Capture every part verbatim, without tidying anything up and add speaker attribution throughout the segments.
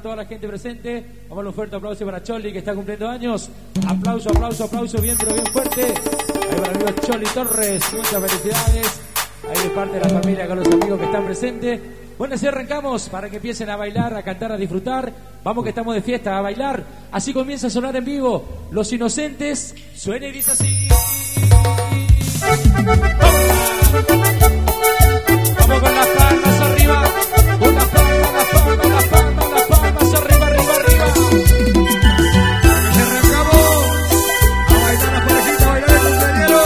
Speaker 1: toda la gente presente. Vamos a darle un fuerte aplauso para Choli, que está cumpliendo años. Aplauso, aplauso, aplauso, bien, pero bien fuerte. Ahí para el amigo Choli Torres, muchas felicidades. Ahí de parte de la familia, con los amigos que están presentes. Bueno, así arrancamos para que empiecen a bailar, a cantar, a disfrutar. Vamos que estamos de fiesta, a bailar. Así comienza a sonar en vivo Los Inocentes. Suena y dice así. Vamos con las palmas arriba. Con las palmas, las palmas, las palmas, las palmas arriba, arriba, arriba. Y arrancamos a bailar las parejitas, a bailar el cumpleañero.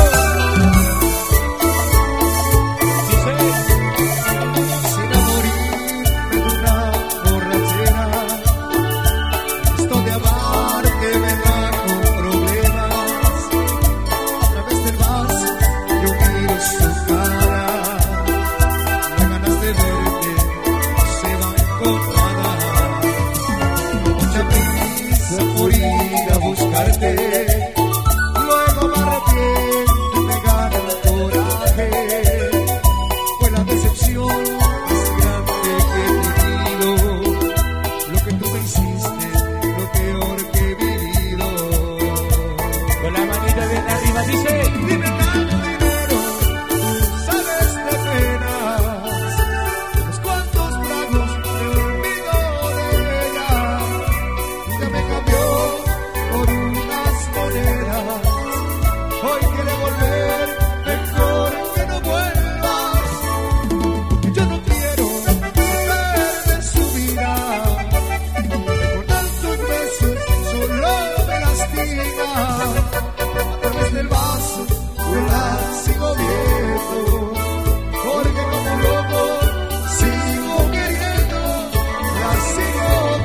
Speaker 2: Luego me arrepiento y me gana el coraje. Fue la decepción más grande que he vivido. Lo que tú me hiciste, lo peor que he vivido.
Speaker 1: Con la manita bien arriba dice.
Speaker 2: Dime tanto dinero, tú sabes de penas. Unos cuantos tragos me olvido de ella. Ya me cambió por unas monedas. Hoy quiere volver, mejor que no vuelvas. Yo no quiero saber de su vida. Recordar sus besos solo me lastima. A través del vaso yo la sigo viendo. Porque como loco sigo queriendo, la sigo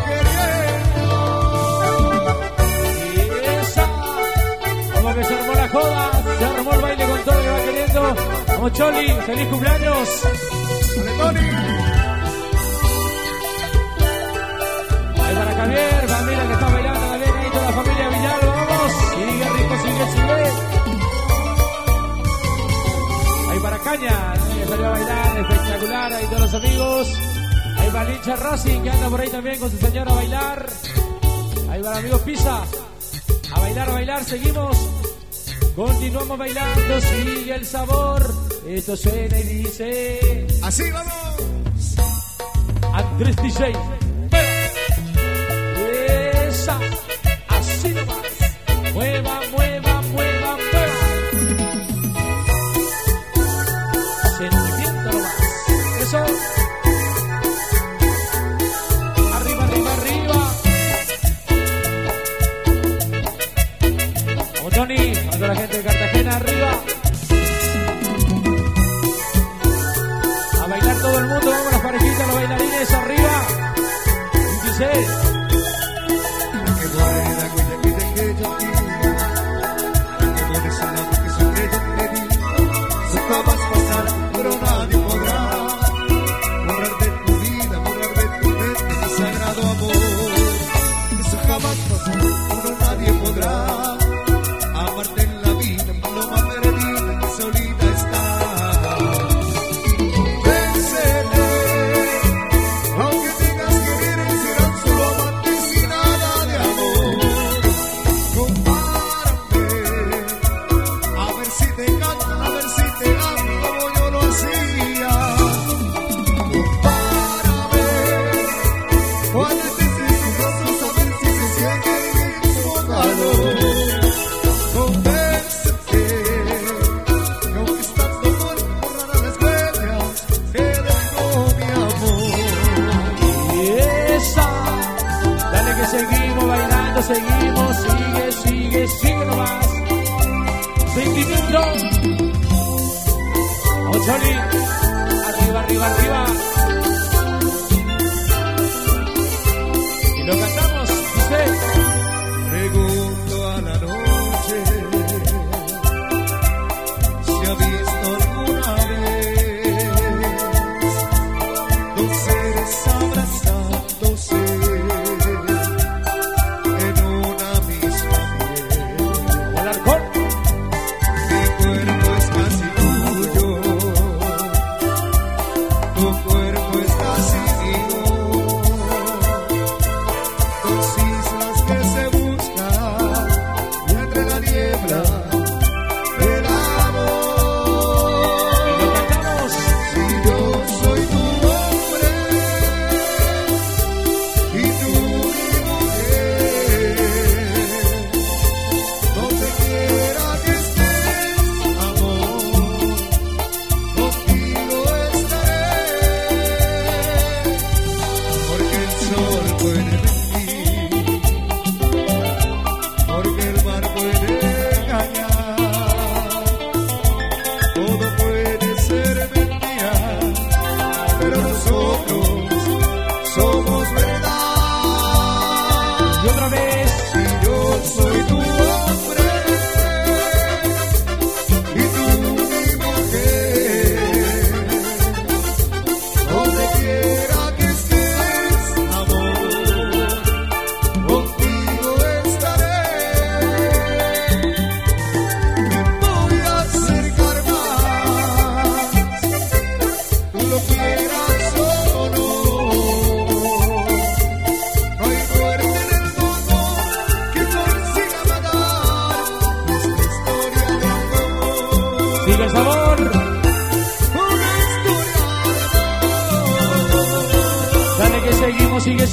Speaker 2: queriendo.
Speaker 1: Como que se armó la joda, se armó el baile con todo que va queriendo. Vamos Choli, feliz cumpleaños.
Speaker 2: Dale, Tony.
Speaker 1: Ahí para Javier, familia que está bailando también, ahí toda la familia Villalba, vamos. Sigue rico, sigue, sigue. Ahí para Caña, que salió a bailar, espectacular, ahí todos los amigos. Ahí para Lincha Racing, que anda por ahí también con su señora a bailar. Ahí para amigos Pisa. A bailar, a bailar, seguimos. Continuamos bailando, sigue el sabor. Esto suena y dice.
Speaker 2: Así vamos.
Speaker 1: Andrés D J. Esa. Así nomás. Mueva, mueva, mueva, mueva. Sentimiento nomás. Eso. Arriba, arriba, arriba. Vamos, Tony. A toda la gente de Cartagena, arriba. A bailar todo el mundo. Vamos las parejitas, los bailarines, arriba. Y dice.
Speaker 2: Que buena, cuida, cuida que yo quiero. Que buena esa noche que soy que yo te di. Eso jamás pasará, pero nadie podrá borrar de tu vida, borrar de tu mente ese sagrado amor. Eso jamás pasará, pero nadie podrá amarte en la vida, paloma perdida que solita está. Véncete, aunque tengas que ver, serán solo amantes y nada de amor. Compárame, a ver si te encanta, a ver si te amo como yo lo hacía. Compárame, cuando estés en tus brazos, a ver si se siente el mismo calor. Convéncete, que aunque estando muerto borrará las huellas que dejó mi amor.
Speaker 1: Y esa. Dale que seguimos bailando, seguimos. Sigue, sigue, sigue nomás. Sentimiento. Vamos, Choli. Arriba, arriba, arriba. Y lo cantamos, dice.
Speaker 2: Pregunto a la noche si ha visto alguna vez dos seres abrazándose en una misma piel.
Speaker 1: El arcón.
Speaker 2: Mi cuerpo es casi tuyo, tu cuerpo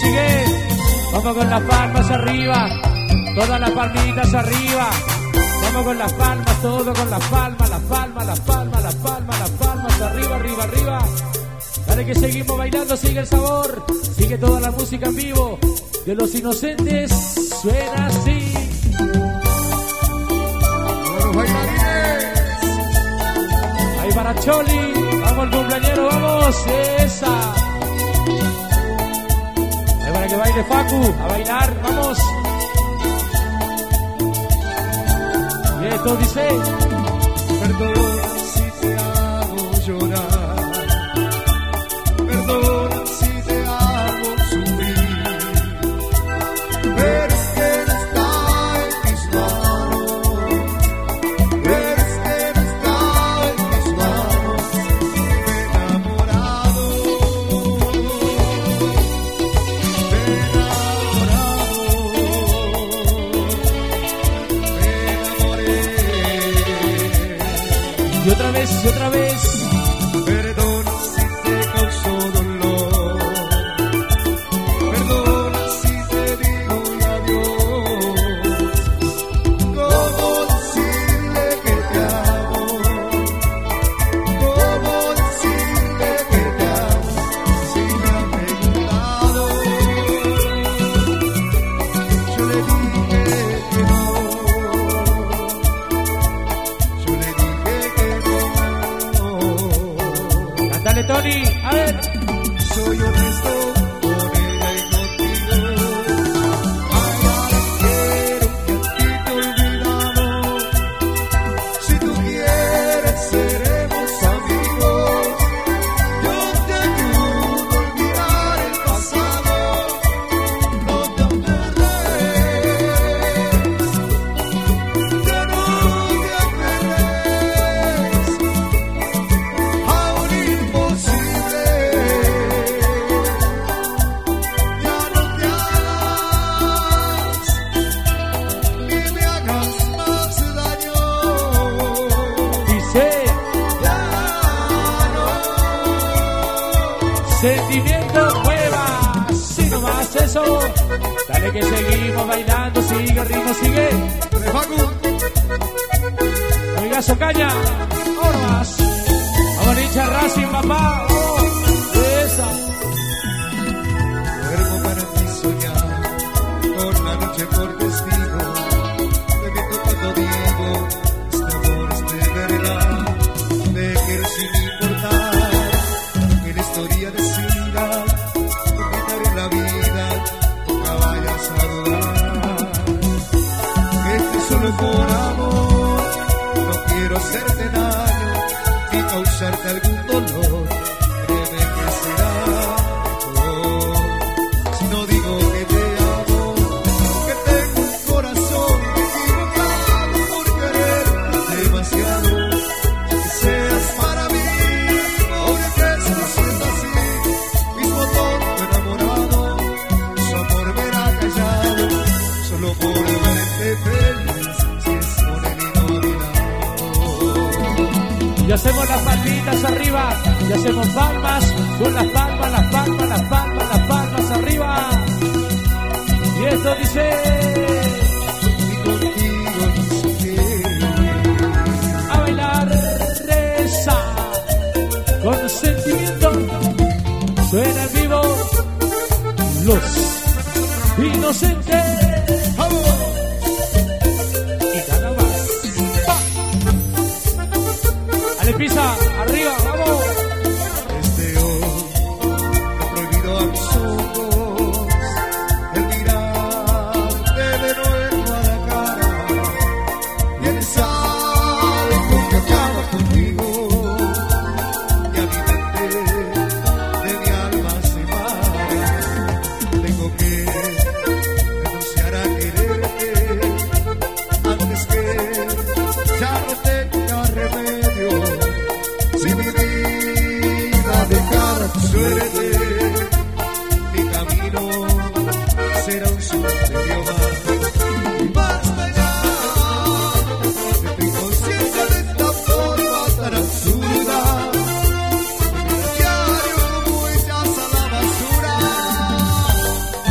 Speaker 1: sigue. Vamos con las palmas arriba, todas las palmitas arriba. Vamos con las palmas, todo con las palmas, las palmas, las palmas, las palmas, las palmas, arriba, arriba, arriba. Dale que seguimos bailando, sigue el sabor, sigue toda la música en vivo de Los Inocentes, suena así.
Speaker 2: Buenos bailarines.
Speaker 1: Ahí para Choli, vamos el cumpleañero, vamos, esa. Ahí para que baile Facu, a bailar, vamos. Y esto dice:
Speaker 2: Perdona si te hago llorar, perdona si te hago sufrir, pero es que no está en mis manos, pero es que no está en mis manos. Me he enamorado, me he enamorado.
Speaker 1: y otra vez, y otra vez.
Speaker 2: Perdona si te causó dolor, perdona si te digo adiós. ¿Cómo decirle que te amo? ¿Cómo decirle que te amo? Si me ha preguntado, yo le dije que no, yo le dije que no.
Speaker 1: Cántale, Tony, a ver.
Speaker 2: Soy honesto con ella y contigo. Ay, ahora quiero que a ti te olvidamos. Si tú quieres, seremos amigos. Yo te ayudo a olvidar el pasado. No te aferres, ya no te aferres a un imposible. Ya no te hagas ni me hagas más daño.
Speaker 1: Dice:
Speaker 2: Ya no.
Speaker 1: sentimiento nueva, si no más eso. Dale que seguimos bailando, sigue el ritmo, sigue.
Speaker 2: Facu,
Speaker 1: Amigazo Caña, ahora más. Vamos, hincha Racing, papá, vamos. Esa.
Speaker 2: duermo para ti soñar con la noche por testigo de que tocando Diego este amor es de verdad. Te quiero sin importar que la historia decida que quitaré la vida, nunca vayas a dudar. Esto es solo por amor, no quiero hacerte daño ni causarte algún dolor. Créeme que será mejor si no digo que te amo, que tengo un corazón equivocado por querer demasiado. Que seas para mí, porque esto siento así, mismo tonto enamorado, su amor verá callado, solo por verte feliz, si es con él y no a mi lado.
Speaker 1: Y hacemos las palmitas arriba, y hacemos palmas, con las palmas, las palmas, las palmas, las palmas arriba. Y esto dice:
Speaker 2: Y contigo no sé qué.
Speaker 1: a bailar, reza, con sentimiento. Suena en vivo, Los Inocentes.
Speaker 2: ¡Vamos!
Speaker 1: Y nada más. ¡Pa! Dale, pisa, arriba, vamos.
Speaker 2: Desde hoy he prohibido a mis ojos el mirarte de nuevo a la cara. Tienes algo que acaba conmigo y a mi mente de mi alma se para. Tengo que renunciar a quererte antes que ya no tenga remedio. Si mi vida dejara tu suerte, mi camino será un suicidio más. Y basta ya de tu inconsciencia de esta forma tan absurda. Mi diario como echas a la basura.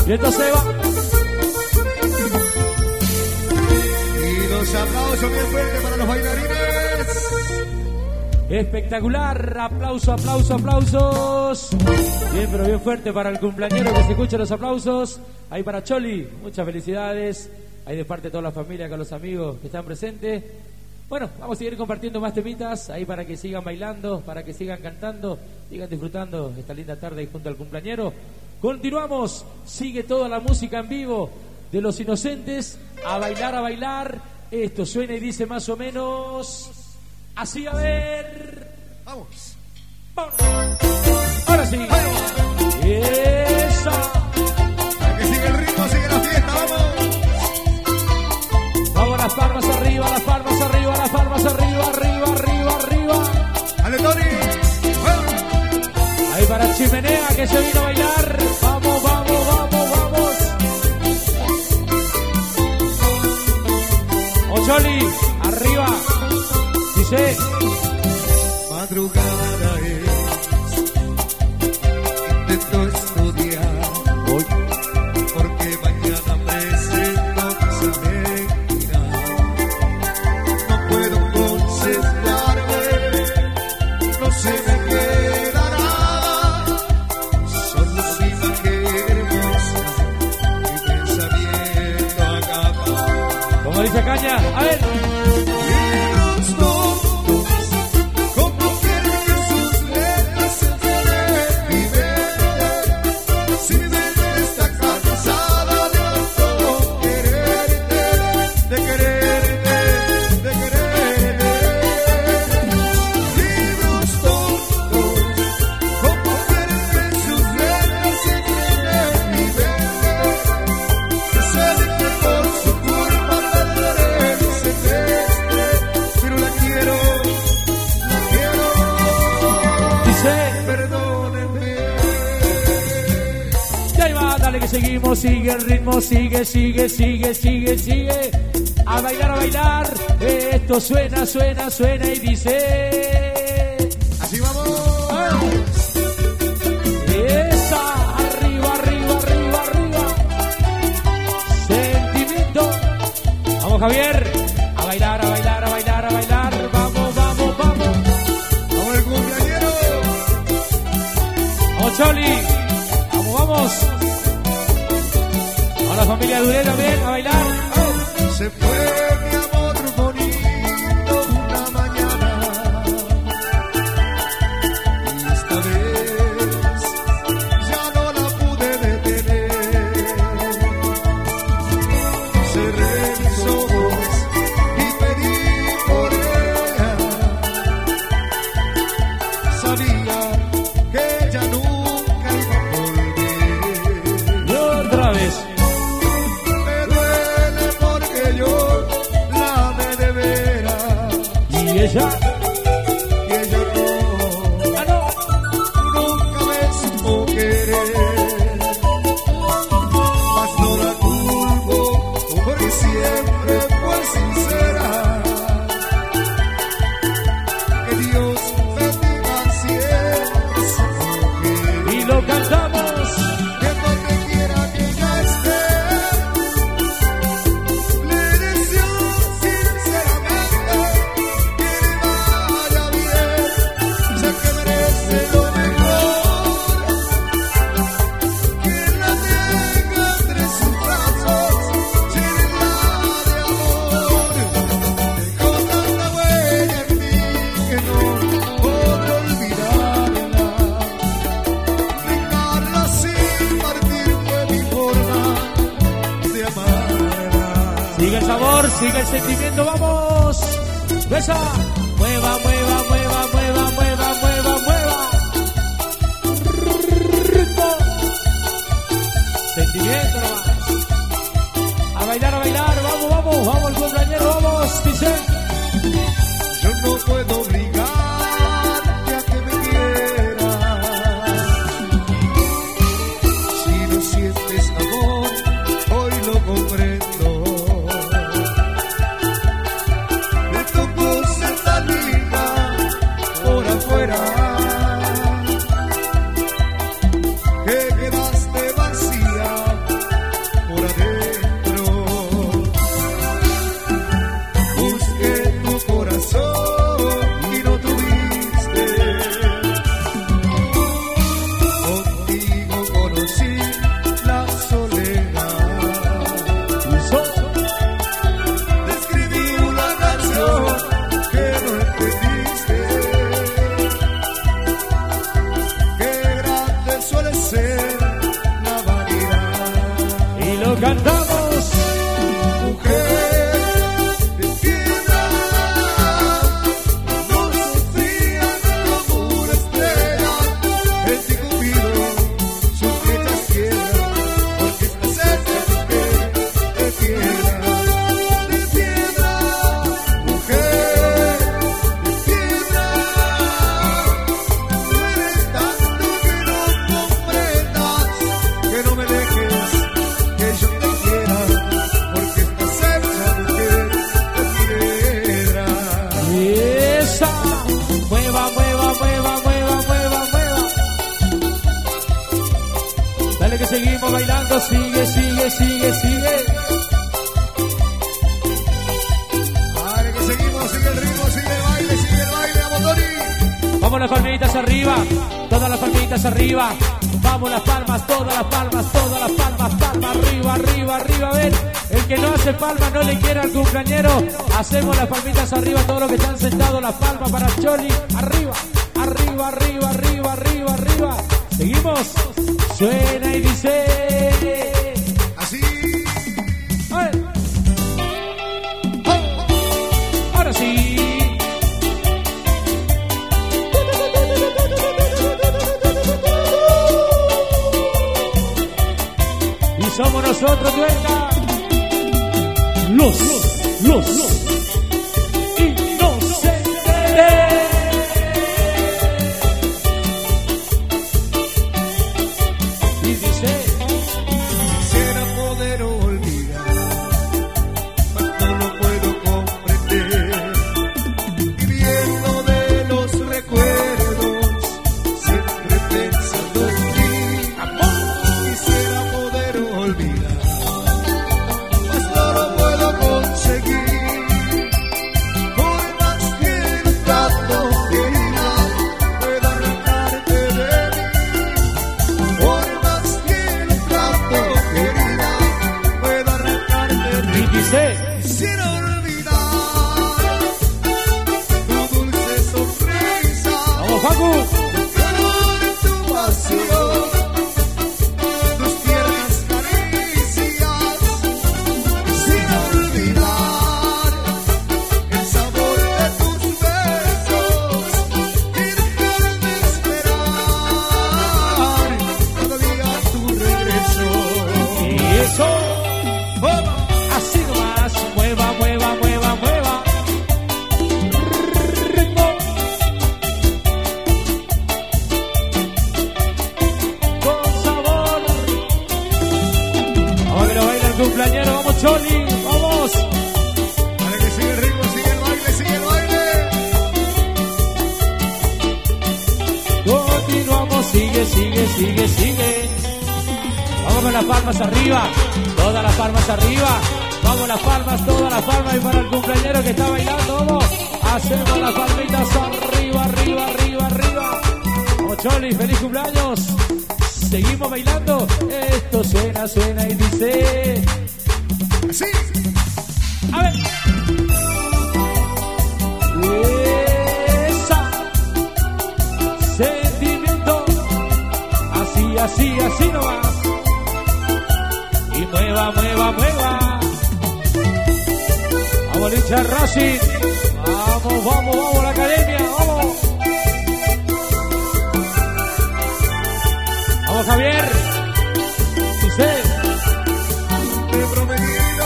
Speaker 1: Y esto se va.
Speaker 2: Y los aplausos bien fuertes para los bailarines.
Speaker 1: Espectacular, aplauso, aplauso, aplausos. Bien, pero bien fuerte para el cumpleañero, que se escuchen los aplausos. Ahí para Choli, muchas felicidades. Ahí de parte de toda la familia, con los amigos que están presentes. Bueno, vamos a seguir compartiendo más temitas ahí para que sigan bailando, para que sigan cantando, sigan disfrutando esta linda tarde ahí junto al cumpleañero. Continuamos, sigue toda la música en vivo de Los Inocentes. A bailar, a bailar. Esto suena y dice más o menos así, a ver.
Speaker 2: Vamos.
Speaker 1: Vamos. Ahora sí. Eso.
Speaker 2: Para que siga el ritmo, sigue la fiesta, vamos.
Speaker 1: Vamos, las palmas arriba, las palmas arriba, las palmas arriba, arriba, arriba, arriba.
Speaker 2: Dale, Tony.
Speaker 1: Ahí para Chimenea, que se vino a bailar. Vamos, vamos, vamos, vamos. Ocholi, arriba. Dice.
Speaker 2: Madrugada es, intento estudiar hoy, porque mañana presento mi examen final. No puedo concentrarme, no se me queda nada, solo su imagen hermosa, mi pensamiento acaba.
Speaker 1: Como dice Caña, a ver. Seguimos, sigue el ritmo, sigue, sigue, sigue, sigue, sigue. A bailar, a bailar. Esto suena, suena, suena y dice.
Speaker 2: Así vamos.
Speaker 1: Esa, arriba, arriba, arriba, arriba. Sentimiento. Vamos, Javier. A bailar, a bailar, a bailar, a bailar. Vamos, vamos, vamos.
Speaker 2: Vamos el cumpleañero.
Speaker 1: Vamos, Choli. Vamos, vamos. La familia Duré también a bailar.
Speaker 2: Oh. Se fue mi amor bonito una mañana y esta vez ya no la pude detener. Cerré mis ojos y pedí por ella. Sabía que ella nunca iba a volver.
Speaker 1: Y otra vez. Y ella,
Speaker 2: y ella no,
Speaker 1: ah, no,
Speaker 2: nunca me supo querer, mas no la culpo, porque siempre fue sincera. Que Dios bendiga siempre su mujer.
Speaker 1: Y lo cantamos.
Speaker 2: Que donde quiera que ella esté, le deseo sinceramente que le vaya bien. Sé que merece lo mejor, que la tenga entre sus brazos, llenarla de amor. Dejó tanta huella en mí que no puedo olvidarla. Dejarla sin partir fue mi forma de amarla.
Speaker 1: Sigue el sabor, sigue el sentimiento, vamos. Besa. Mueva, mueva, mueva, mueva, mueva, mueva, mueva. Ritmo. Sentimiento nomás. A bailar, a bailar, vamos, vamos, vamos, el cumpleañero, vamos, dice.
Speaker 2: Yo no puedo obligarte a que me quieras. Si no sientes amor, hoy lo comprendo. Me tocó ser tan linda por afuera, que quedaste vacía
Speaker 1: cantamos.
Speaker 2: Mujer de piedra, no sufría como una estrella. El ti Cupido sus flechas quiebra, porque estás hecha mujer de piedra, de piedra. Mujer de piedra, duele tanto que no comprendas, que no me dejes que yo te quiera, porque estás hecha mujer de piedra.
Speaker 1: Y esa, mueva, mueva, mueva, mueva, mueva, mueva. Dale que seguimos bailando, sigue, sigue, sigue, sigue.
Speaker 2: Dale que seguimos, sigue el ritmo, sigue el baile, sigue el baile, vamos Tony.
Speaker 1: Vamos las palmitas arriba, todas las palmitas arriba. Vamos las palmas, todas las palmas, todas las palmas, palmas arriba, arriba, arriba. Ven, el que no hace palmas no le quiere al cumpleañero. Hacemos las palmitas arriba, todos los que están sentados, las palmas para Choli. Arriba, arriba, arriba, arriba, arriba, arriba. Seguimos, suena y dice.
Speaker 2: Así.
Speaker 1: ¡Ay! ¡Ay! Ahora sí. Y somos nosotros, dueña. Los, los, los inocentes. Y dice.
Speaker 2: Quisiera poder olvidar, mas no lo puedo comprender. Viviendo de los recuerdos, siempre pensando en ti. Quisiera poder olvidar, mas no lo puedo conseguir. Por más que el trato querida pueda arrancarte de mí. Por más que el trato querida pueda arrancarte de
Speaker 1: Y
Speaker 2: mí.
Speaker 1: dice.
Speaker 2: Quisiera olvidar tu dulce sonrisa,
Speaker 1: Vamos, Facu.
Speaker 2: el calor de tu pasión, tus tiernas caricias. Quisiera olvidar el sabor de tus besos y dejarme esperar cada día tu regreso.
Speaker 1: Y eso. Así nomás. Mueva, mueva, mueva, mueva. Ritmo. Con sabor. Vamos que lo baila el cumpleañero. Vamos, Choli. Vamos.
Speaker 2: Dale que sigue el ritmo, sigue el baile, sigue el baile.
Speaker 1: Continuamos. Sigue, sigue, sigue, sigue. Vamos con las palmas arriba. Todas las palmas arriba. Vamos las palmas, todas las palmas. Y para el cumpleañero que está bailando, vamos. Hacemos las palmitas arriba, arriba, arriba, arriba. Vamos, Choli, feliz cumpleaños. Seguimos bailando. Esto suena, suena y dice.
Speaker 2: Así.
Speaker 1: A ver. Esa. Sentimiento. Así, así, así nomás. Y mueva, mueva, mueva. Vamos, Licha Racing. Vamos, vamos, vamos, la academia. Vamos. Vamos, Javier. Dice.
Speaker 2: Te he prometido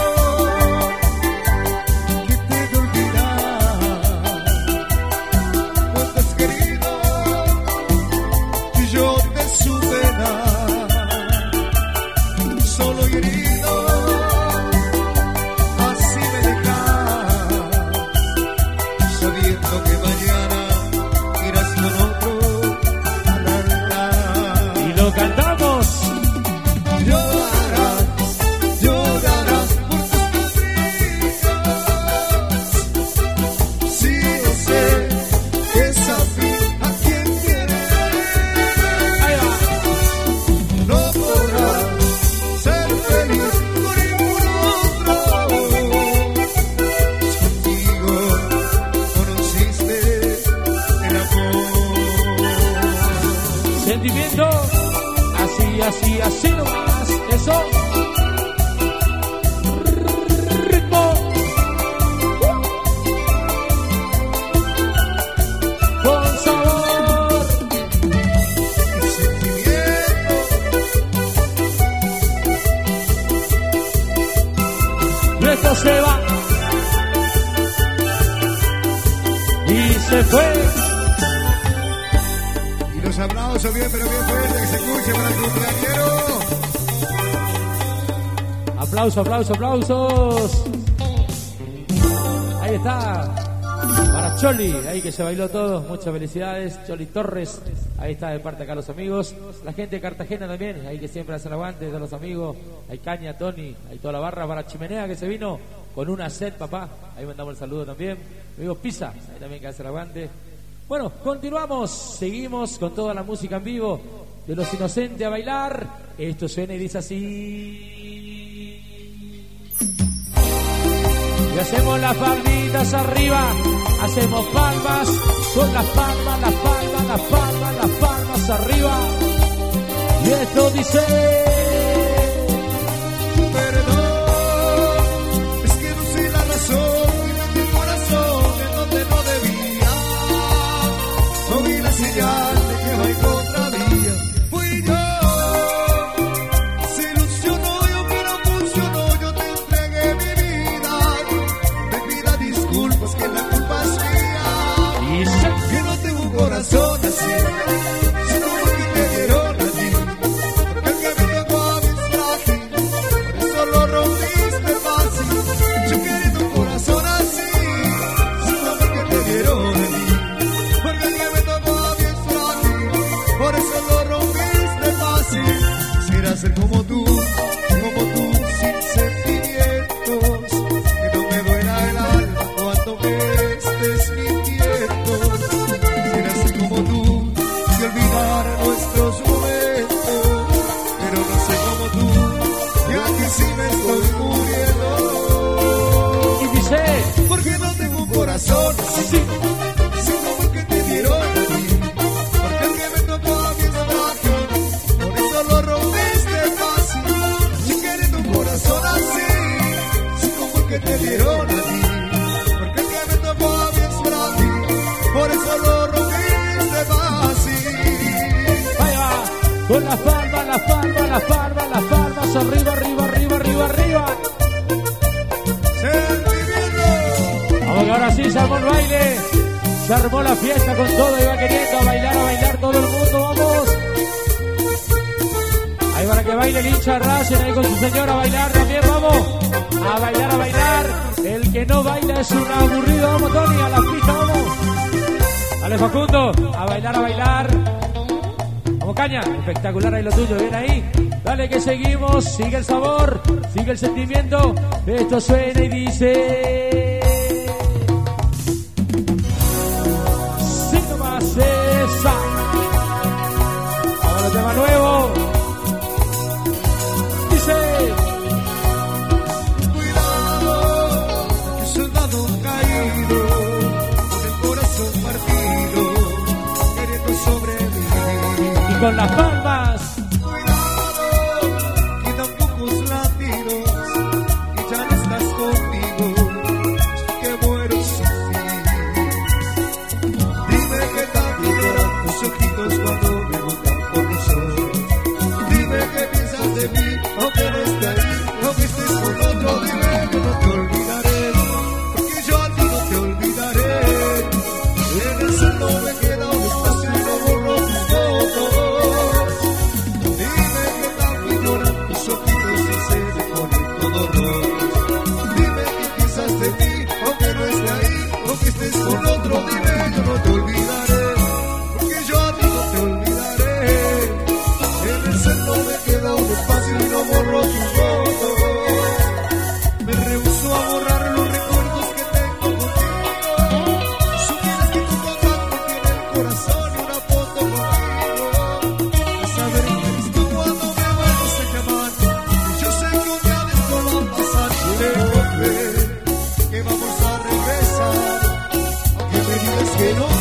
Speaker 2: que te he de olvidar. Cuánto has querido y yo te supe dar. Solo y herido, así me dejas, sabiendo que mañana irás con otro a la verdad.
Speaker 1: Y lo cantamos.
Speaker 2: Llorarás, llorarás por tus caprichos. Sí, yo sé que es así a quien quieres.
Speaker 1: Ahí va.
Speaker 2: No podrás ser feliz con ningún otro. Contigo conociste el amor.
Speaker 1: Sentimiento. Así, así, así nomás. Eso. Y esto se va. Y se fue.
Speaker 2: Y los aplausos bien, pero bien fuerte, que se escuche para el cumpleañero.
Speaker 1: Aplausos, aplausos, aplausos. Ahí está. Para Choli, ahí que se bailó todo. Muchas felicidades. Choli Torres. Ahí está de parte acá los amigos. La gente de Cartagena también. Ahí que siempre hacen aguante. Todos los amigos. Hay Caña, Tony. Hay toda la barra. Para Chimenea que se vino con una set, papá. Ahí mandamos el saludo también. Amigo Pisa. Ahí también que hace el aguante. Bueno, continuamos. Seguimos con toda la música en vivo. De los inocentes a bailar. Esto suena y dice así. Y hacemos las palmitas arriba, hacemos palmas, con las palmas, las palmas, las palmas, las palmas arriba. Y esto dice...
Speaker 2: Perdón, es que no sé la razón, y metí el corazón en donde no debía. No vi la señal de que va en contra mía. Fui yo, se ilusionó yo, pero funcionó, yo te entregué mi vida. Disculpas que la culpa es mía. Que no tengo un corazón así, sino porque te dieron a ti. Porque el que me tocó a mí es frágil, por eso lo rompiste fácil. Yo queriendo un corazón así, sino porque te dieron a ti. Porque el que me tocó a mí es frágil, por eso lo rompiste fácil. Quisiera ser como tú, como tú, sin sentimientos, que no me duela el alma cuando me estés mintiendo. Quisiera ser como tú y olvidar nuestros momentos, pero no sé como tú, y aquí sí me estoy muriendo.
Speaker 1: Y dice...
Speaker 2: Porque no tengo un corazón así, sino porque te dieron a ti. Porque el que me tocó a mí es frágil, por eso lo rompiste fácil. Yo queriendo un corazón así, sino porque te dieron a ti. Por eso lo rompiste fácil.
Speaker 1: Ahí va, con las palmas, las palmas, las palmas, las palmas, arriba, arriba, arriba, arriba, arriba.
Speaker 2: Sentimiento.
Speaker 1: Vamos que ahora sí se armó el baile. Se armó la fiesta con todo, iba queriendo a bailar, a bailar todo el mundo, vamos. Ahí para que baile el hincha Racing, ahí con su señora a bailar también, vamos. A bailar, a bailar. El que no baila es un aburrido, vamos Tony, a la pista, vamos. Dale Facundo, a bailar, a bailar. Vamos Caña, espectacular ahí lo tuyo, bien ahí. Dale que seguimos, sigue el sabor, sigue el sentimiento. Esto suena y dice... Sí nomás esa. Ahora tema nuevo. Dice...
Speaker 2: Cuidado, que soldado caído, con el corazón partido, queriendo sobrevivir.
Speaker 1: Y con las palmas.
Speaker 2: Cuidado, quedan pocos latidos y ya no estás conmigo. Yo que muero sin ti. Dime qué tanto lloran tus ojitos cuando me buscan por los ojos. Dime qué piensas de mí, aunque no esté ahí, aunque estés con otro. Dime que no te olvidaré, porque yo a ti no te olvidaré. En el cielo me queda un espacio y no borro tus fotos. Dime que tanto lloran tus ojitos y se me ponen todo rojo. Dime qué piensas de mí, aunque no esté ahí, aunque estés con otro. Dime yo no te olvidaré, porque yo a ti no te olvidaré. En el cielo me queda un espacio y no borro tus fotos. Me rehúso a borrar los recuerdos que tengo contigo. Si supieras que tu contacto tiene el corazón y una foto contigo. A saber que eres tú cuando me vuelves a llamar. Y yo sé que un día de esto va a pasar. Quiero volver, que vamos a regresar. Aunque me digas que no,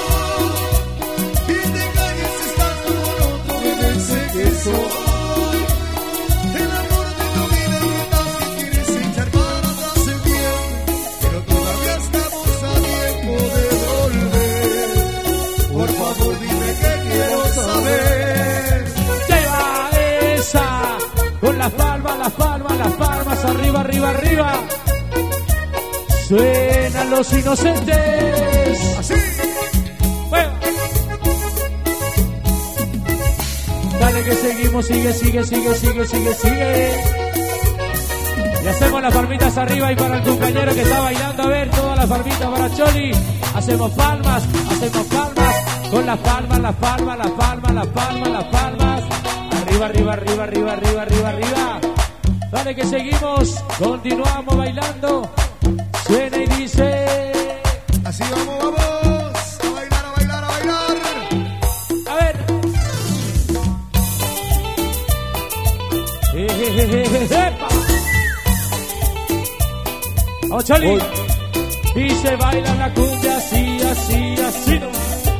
Speaker 2: y te calles estando con otro. Bebé, sé que soy el amor de tu vida y que también quieres echar para atrás el tiempo, pero todavía estamos a tiempo de volver. Por favor dime que quiero saber.
Speaker 1: Lleva esa. Con las palmas, las palmas, las palmas arriba, arriba, arriba, arriba. Suenan los inocentes.
Speaker 2: Así.
Speaker 1: Bueno. Dale que seguimos, sigue, sigue, sigue, sigue, sigue, sigue. Y hacemos las palmitas arriba y para el compañero que está bailando, a ver, todas las palmitas para Choli. Hacemos palmas, hacemos palmas, con las palmas, las palmas, las palmas, las palmas, las palmas. Arriba, arriba, arriba, arriba, arriba, arriba, arriba. Dale que seguimos, continuamos bailando. Suena y dice.
Speaker 2: Así vamos, vamos. A bailar, a bailar, a bailar.
Speaker 1: A ver. Eh, eh, eh, eh, eh, vamos, Choli. Y se baila la cumbia así, así, así. No.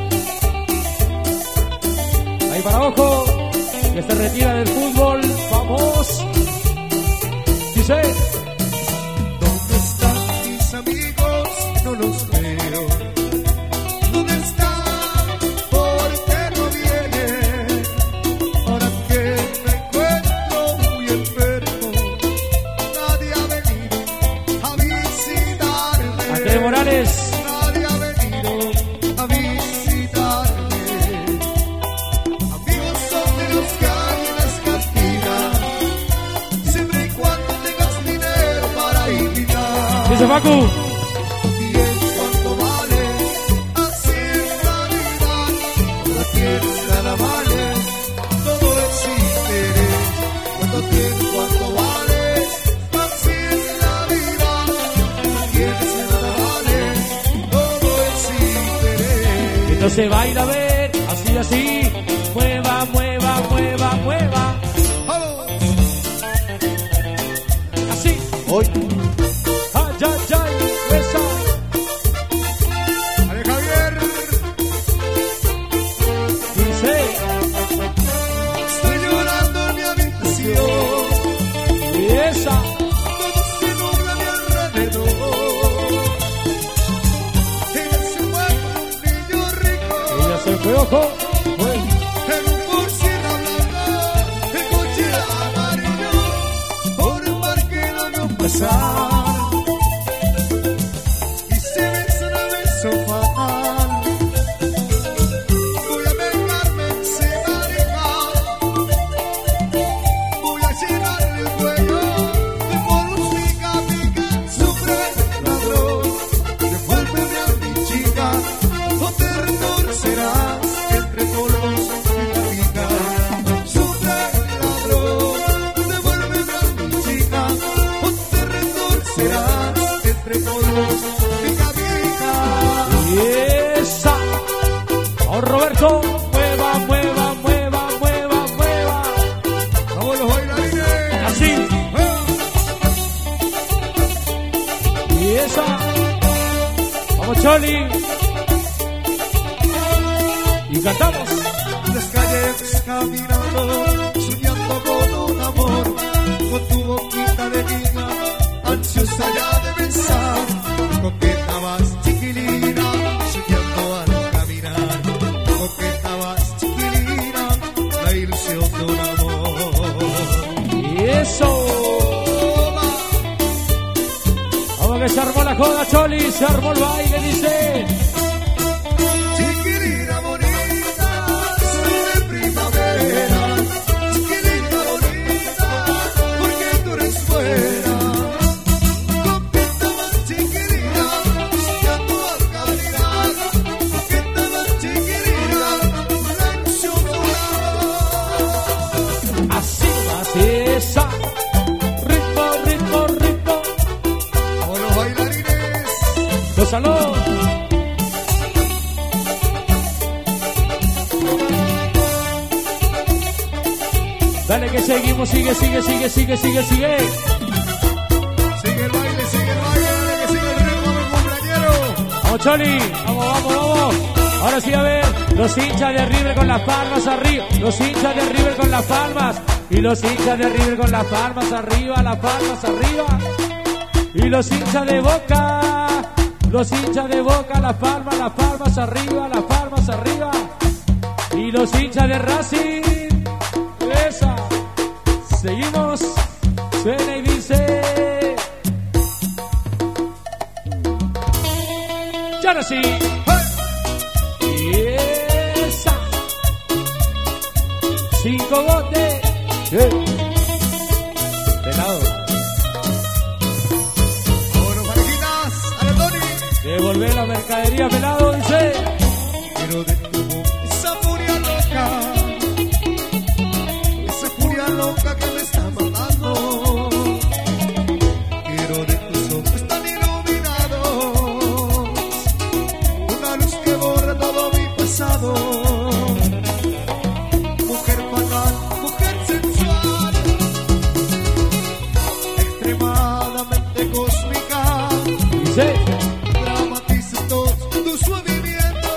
Speaker 1: Ahí para abajo, que se retira del fútbol. Vamos. Dice.
Speaker 2: ¿Dónde están mis amigos? No los veo. ¿Dónde están? ¿Por qué no vienen? Ahora que me encuentro muy enfermo, nadie ha venido a visitarme.
Speaker 1: Andrés Morales.
Speaker 2: Nadie ha venido a visitarme. Amigos son de los que hay en las cantinas, siempre y cuando tengas dinero para invitar.
Speaker 1: Dice Facu.
Speaker 2: Y es cuanto vale, así es la vida. Cuando tienes nada vale, todo es interés. Cuando tienes cuanto vale, así es la vida. Cuando tienes nada vale, todo es interés.
Speaker 1: Entonces baila a ver, así, así. Mueva, mueva, mueva, mueva.
Speaker 2: ¡Vamos!
Speaker 1: Así.
Speaker 2: Hoy.
Speaker 1: Ay, ay, ay, esa.
Speaker 2: ¡Ale, Javier!
Speaker 1: Dice.
Speaker 2: Estoy llorando en mi habitación.
Speaker 1: Y esa.
Speaker 2: Todo se nubla a mi alrededor. Ella se fue con un niño rico.
Speaker 1: Ella se fue, ojo. Fue.
Speaker 2: En un Fusina blanca, el coche amarillo, por el parque la vio pasar. Y se besan a beso fatal. Voy a vengarme de ese marica. Voy a llenarle el cuello de polvos pica, pica. Sufre el ladrón, devuélveme a mi chica, o te retorcerás entre polvos pica, pica. Sufre el ladrón, devuélveme a mi chica, o te retorcerás entre polvos pica, pica.
Speaker 1: Y esa. Oh, Roberto. Mueva, mueva, mueva, mueva, mueva.
Speaker 2: Vamos los bailarines.
Speaker 1: Así. Y esa. Vamos, Choli. Y cantamos.
Speaker 2: Las calles caminando, soñando con un amor, con tu boquita de niña, ansiosa ya de besar. Coqueta vas, chiquilina, soñando al caminar. Coqueta vas, chiquilina, la ilusión de un amor.
Speaker 1: Y eso. Vamos que se armó la joda, Choli. Se armó el baile, dice.
Speaker 2: Chiquilina bonita, soy de primavera. Chiquilina bonita, porque tú eres buena. Coqueta más chiquilina, soñando al caminar. Coqueta más chiquilina, la ilusión de un amor.
Speaker 1: Así, así, esa. Ritmo, ritmo, ritmo.
Speaker 2: Vamos los bailarines.
Speaker 1: Gózalo. Dale que seguimos, sigue, sigue, sigue, sigue, sigue, sigue.
Speaker 2: Sigue el baile, sigue el baile, dale que sigue el ritmo del cumpleañero.
Speaker 1: Vamos, Choli. Vamos, vamos, vamos. Ahora sí, a ver. Los hinchas de River con las palmas arriba. Los hinchas de River con las palmas. Y los hinchas de River con las palmas arriba, las palmas arriba. Y los hinchas de Boca. Los hinchas de Boca, las palmas, las palmas arriba, las palmas arriba. Y los hinchas de Racing. Esa. Seguimos. Suena y dice. Ahora sí. Y esa. Cinco botes. Yeah. Pelado.
Speaker 2: Bueno, parejitas, a la Tony.
Speaker 1: Devolver la mercadería, pelado, dice.
Speaker 2: Quiero de tu boca esa furia loca, esa furia loca que me está matando. Quiero de tus ojos tan iluminados, una luz que borra todo mi pasado. Mujer fatal, mujer sensual, extremadamente cósmica.
Speaker 1: Dice.
Speaker 2: Dramatizas todos tus movimientos,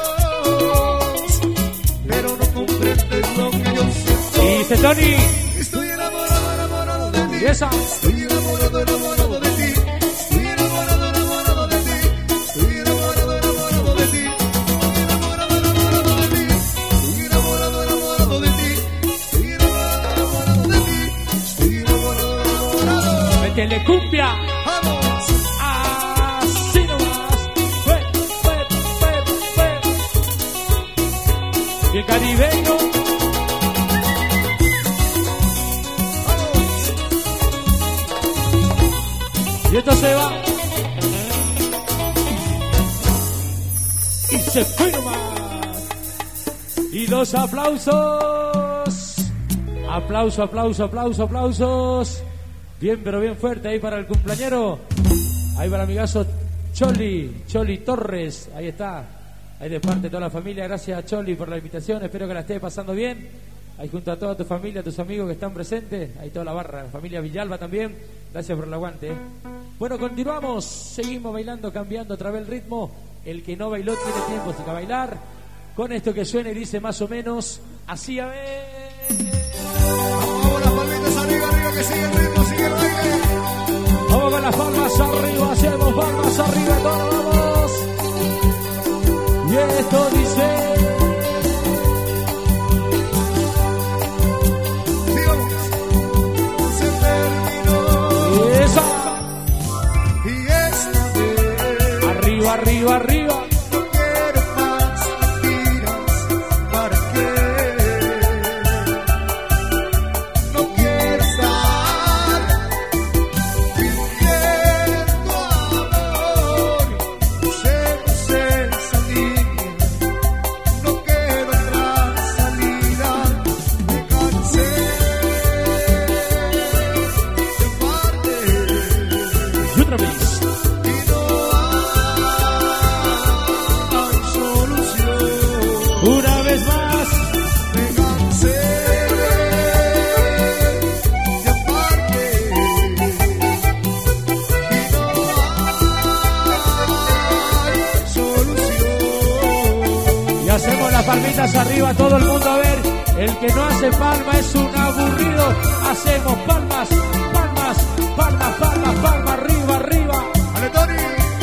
Speaker 2: pero no comprendes lo que yo siento.
Speaker 1: Dice Tony.
Speaker 2: Estoy enamorado, enamorado de ti.
Speaker 1: Y esa.
Speaker 2: Estoy enamorado, enamorado de ti. Estoy enamorado, enamorado de ti. Estoy enamorado, enamorado de ti. Estoy enamorado, enamorado de ti. Estoy enamorado, enamorado de ti. Estoy enamorado, enamorado de ti. Estoy enamorado, enamorado.
Speaker 1: Métele cumbia.
Speaker 2: Vamos.
Speaker 1: Así nomás. Fue, fue, fue, fue. Y el caribeño. Y esto se va. Y se fue nomás. Y los aplausos. Aplauso, aplauso, aplauso, aplausos. Bien, pero bien fuerte ahí para el cumpleañero. Ahí para el amigazo Choli, Choli Torres. Ahí está. Ahí de parte de toda la familia. Gracias, Choli, por la invitación. Espero que la estés pasando bien. Ahí junto a toda tu familia, tus amigos que están presentes. Ahí toda la barra. Familia Villalba también. Gracias por el aguante. ¿eh? Bueno, continuamos. Seguimos bailando, cambiando otra vez el ritmo. El que no bailó tiene tiempo sin bailar. Con esto que suena y dice más o menos así, a ver.
Speaker 2: Vamos, las palmitas arriba, arriba, que sigue el ritmo, sigue el baile.
Speaker 1: Vamos con las palmas arriba, hacemos palmas arriba, todos vamos. Y esto dice.
Speaker 2: Sigamos. Se terminó.
Speaker 1: Y esa.
Speaker 2: Y esta vez
Speaker 1: Arriba, arriba, arriba.
Speaker 2: no quiero más mentiras. ¿Para qué? No quiero estar fingiendo amor. Hacemos esa línea. No quiero otra salida. Me cansé de parte.
Speaker 1: Y otra vez.
Speaker 2: Y no hay solución.
Speaker 1: Una vez más.
Speaker 2: Me cansé de amarte. Y no hay solución.
Speaker 1: Y hacemos las palmitas arriba, todo el mundo a ver. El que no hace palma es un aburrido. Hacemos palmas, palmas, palmas, palmas, palmas, arriba, arriba.
Speaker 2: Ale, Tony,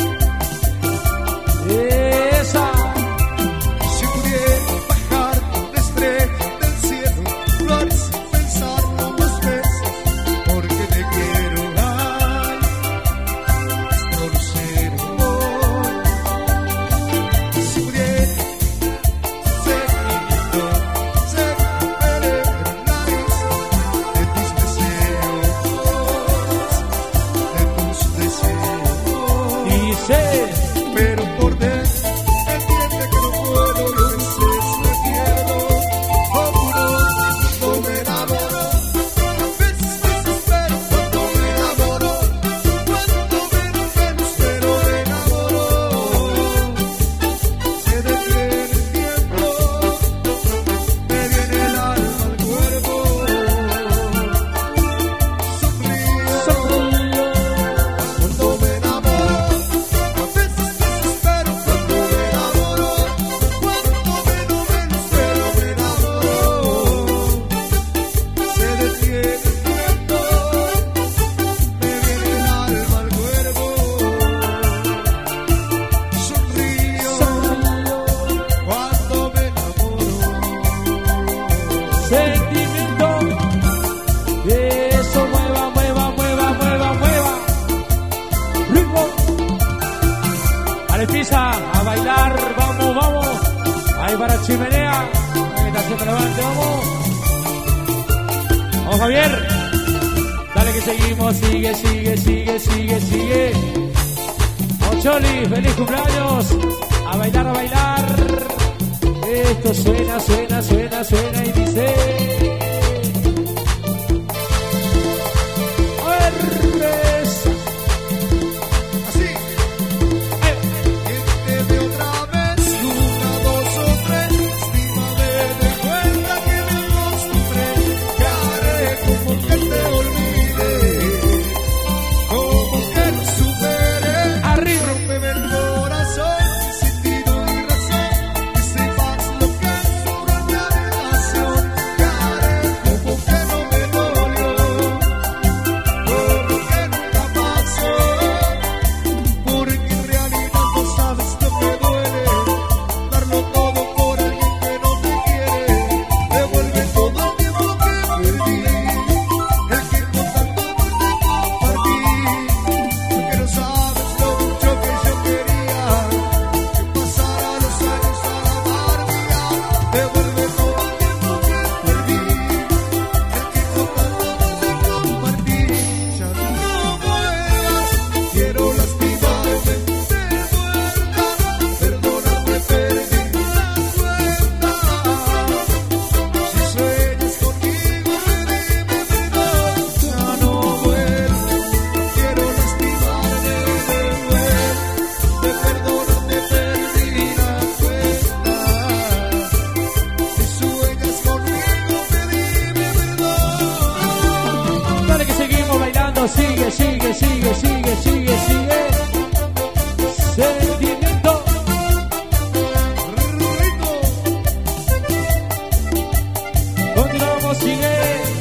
Speaker 1: Esa.
Speaker 2: si pudiera bajar una estrella del cielo, lo haré sin pensarlo dos veces, porque te quiero, ay, no lo sé, amor. Si pudiera ser niño, ser un peregrinario de tus deseos,
Speaker 1: Arepisa, a bailar, vamos, vamos. Ahí para Chimenea. Ahí está haciendo levante, vamos. Vamos, Javier. Dale que seguimos, sigue, sigue, sigue, sigue, sigue. Vamos, Choli, feliz cumpleaños. A bailar, a bailar. Esto suena, suena, suena, suena y dice. Sigue, sigue, sigue, sigue, sigue, sigue. Sentimiento. Continuamos, sigue.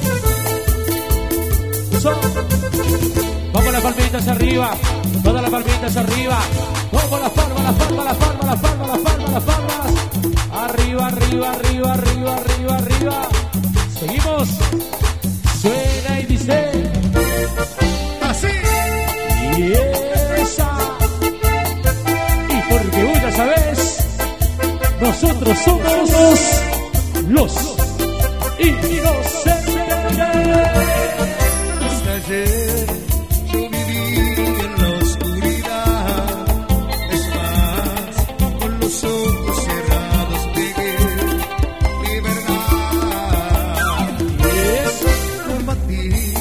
Speaker 1: Eso. Vamos las palmitas arriba. Todas las palmitas arriba. Vamos las palmas, las palmas, las palmas, las palmas, las palmas, las palmas. Arriba, arriba, arriba, arriba, arriba, arriba. Seguimos. Suena y dice. Y esa. Y porque vos ya sabés, nosotros somos los inocentes.
Speaker 2: Hasta ayer yo viví en la oscuridad. Es más, con los ojos cerrados pegué mi verdad. Y eso combatí.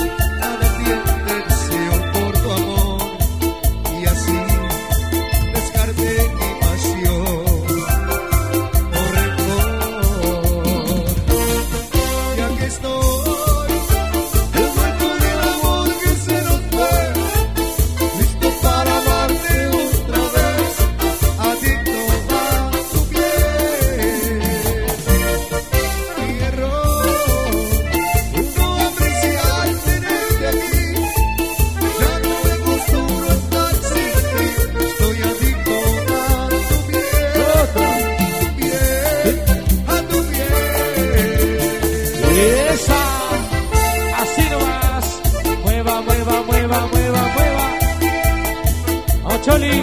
Speaker 1: Choli.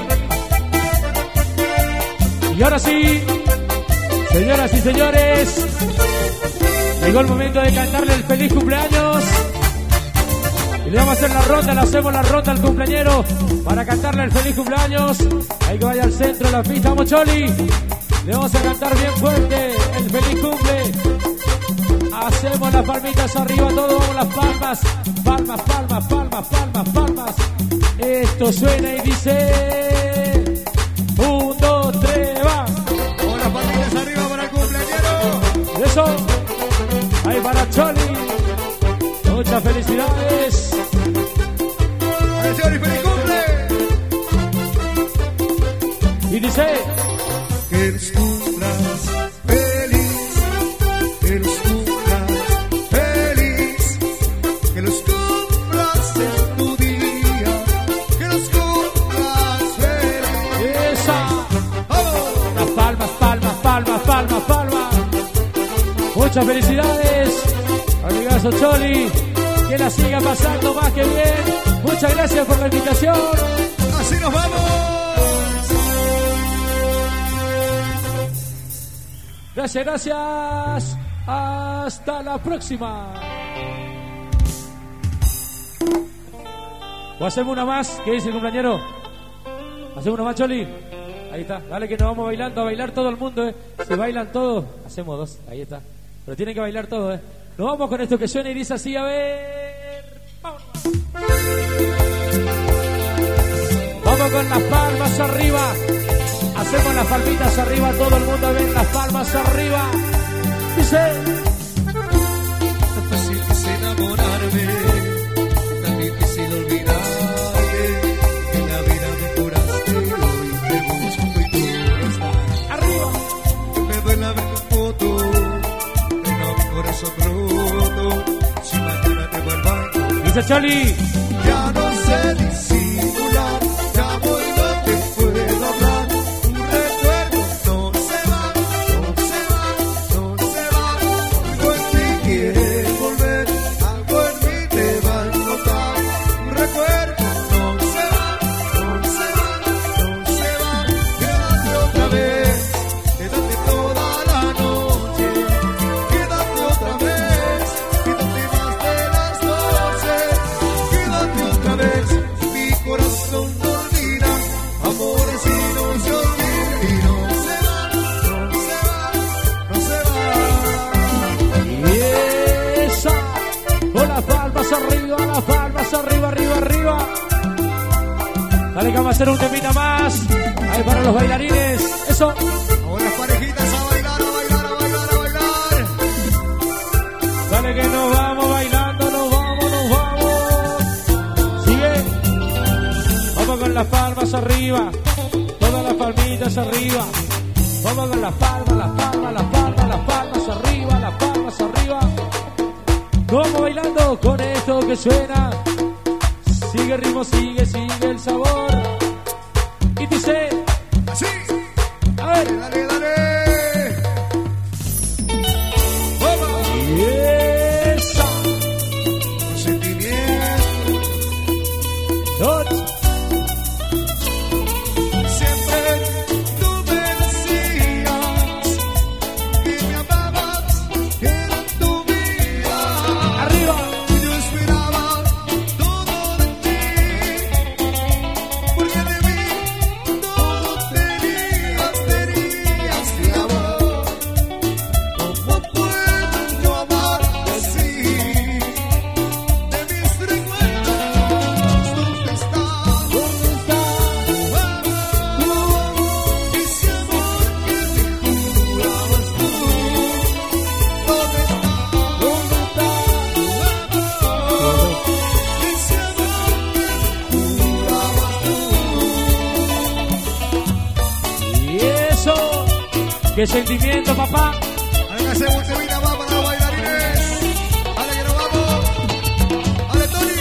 Speaker 1: Y ahora sí, señoras y señores, llegó el momento de cantarle el feliz cumpleaños. Y le vamos a hacer la ronda, le hacemos la ronda al cumpleañero para cantarle el feliz cumpleaños. Hay que vaya al centro de la pista, vamos Choli. Le vamos a cantar bien fuerte el feliz cumple. Hacemos las palmitas arriba, todos vamos las palmas. Palmas, palmas, palmas, palmas, palmas. Esto suena y dice. Un, dos, tres, va.
Speaker 2: Con las palmitas arriba para el cumpleañero.
Speaker 1: Eso. Ahí para Choli. Muchas felicidades.
Speaker 2: Para Choli, feliz cumple.
Speaker 1: Y dice.
Speaker 2: Que los cumplas feliz. Que los cumplas feliz. Que los cumplas en tu día. Que los cumplas feliz.
Speaker 1: Esa.
Speaker 2: ¡Vamos!
Speaker 1: Las palmas, palmas, palmas, palmas, palmas. Muchas felicidades. Amigazo Choli. Que la siga pasando más que bien. Muchas gracias por la invitación.
Speaker 2: Así nos vamos.
Speaker 1: Gracias, gracias. Hasta la próxima. O hacemos una más. ¿Qué dice el compañero? ¿Hacemos una más, Choli? Ahí está. Dale que nos vamos bailando. A bailar todo el mundo, ¿eh? Si bailan todos, hacemos dos. Ahí está. Pero tienen que bailar todos, ¿eh? Nos vamos con esto que suena y dice así. A ver. Vamos. Vamos con las palmas arriba. Hacemos las palmitas arriba. Todo el mundo ve las palmas arriba. Dice.
Speaker 2: Tan fácil es enamorarme, tan difícil olvidarte. En la vida me curaste, hoy te busco y tú no estás.
Speaker 1: Arriba.
Speaker 2: Me duele ver tu foto, tengo mi corazón roto. Si mañana te vuelvo a encontrar.
Speaker 1: Dice Choli.
Speaker 2: Ya no sé disimular, ya voy, no te puedo hablar. Tu recuerdo no se va, no se va, no se va. Algo en mí quiere volver, algo en mí te va a notar. Tu recuerdo no se va, no se va, no se va. Quédate otra vez, quédate toda la noche. Quédate otra vez, quédate más de las doce. Quédate otra vez, mi corazón no olvida. Amores y no se olvida y no se va, no se va, no se va.
Speaker 1: Y esa. Con las palmas arriba, las palmas arriba, arriba, arriba. Dale que vamos a hacer un temita más. Ahí para los bailarines. Eso.
Speaker 2: Ahora las parejitas a bailar, a bailar, a bailar, a bailar.
Speaker 1: Dale que nos vamos bailando, nos vamos, nos vamos. Sigue. Vamos con las palmas arriba. Todas las palmitas arriba. Vamos con las palmas, las palmas, las palmas, las palmas arriba, las palmas arriba. Nos vamos bailando con esto que suena. Sigue el ritmo, sigue, sigue el sabor. Y dice,
Speaker 2: Así,
Speaker 1: a ver.
Speaker 2: dale, dale. Vamos.
Speaker 1: Y esa.
Speaker 2: Un sentimiento.
Speaker 1: Dos.
Speaker 2: Siempre tú me decías que me amabas, que era tu vida.
Speaker 1: Arriba.
Speaker 2: Yo esperaba todo de ti, porque de mí todo tenías, tenías mi amor. ¿Cómo puedo yo amarte así? De mis recuerdos, ¿dónde estás?
Speaker 1: ¿Dónde está?
Speaker 2: Ese amor que me jurabas tú, ¿dónde está?
Speaker 1: ¿Dónde está?
Speaker 2: Ese amor que me jurabas tú.
Speaker 1: Y eso. ¿Qué sentimiento, papá?
Speaker 2: Ahora que hacemos un temita más para los bailarines. Dale que nos vamos. Dale, Tony.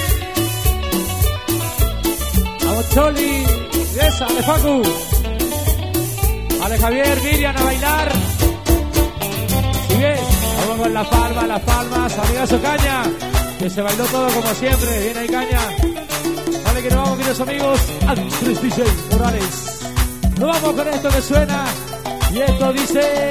Speaker 1: Vamos, Choli. Esa, de Facu. Vale, Javier, Miriam, a bailar. Sigue. Vamos con las palmas, las palmas. Amigazo Caña. Que se bailó todo como siempre. Viene ahí Caña. Vale, que nos vamos, queridos amigos. Andrés D J Morales. Nos vamos con esto que suena. Y esto dice.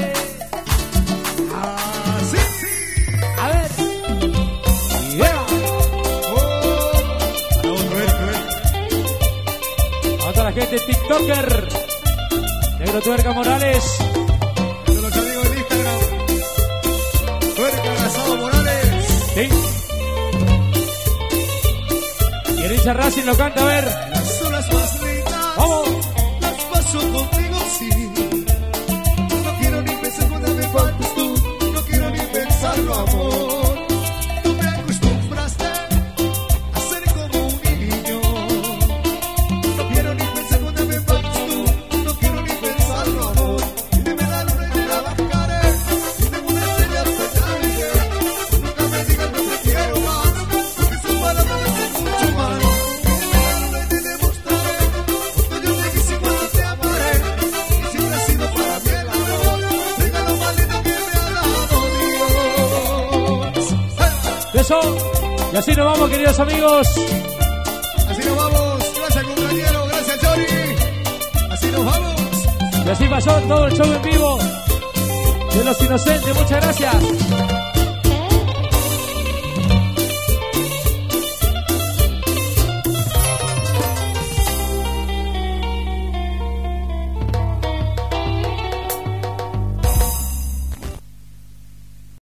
Speaker 2: Así.
Speaker 1: A ver. Yeah.
Speaker 2: Oh. Para otro, ver, ver.
Speaker 1: A toda la gente TikToker. Negro Tuerca Morales.
Speaker 2: De los amigos del Instagram. Tuerca Casado Morales.
Speaker 1: Sí. Y el hincha Racing lo canta, a ver.
Speaker 2: Las horas más lindas.
Speaker 1: Vamos.
Speaker 2: Las paso contigo, sí. No quiero ni pensar cuando me faltas tú. No quiero ni pensarlo, amor. Tú me acostumbraste a ser como un niño. No quiero ni pensar cuando me faltas tú. No quiero ni pensarlo, amor. Dime la luna y trabajaré. Y tengo una estrella flotante. Nunca me digas no te quiero más. Porque sus palabras me hacen mucho mal. Dime la luna y te demostraré. Cuánto yo te quise y cuánto te amaré. Y siempre ha sido para mí el amor. Venga lo más lindo que me ha dado Dios.
Speaker 1: Eso. Y así nos vamos, queridos amigos.
Speaker 2: Así nos vamos. Gracias, compañero. Gracias, Chori. Así nos vamos.
Speaker 1: Y así pasó todo el show en vivo. de los inocentes, muchas gracias.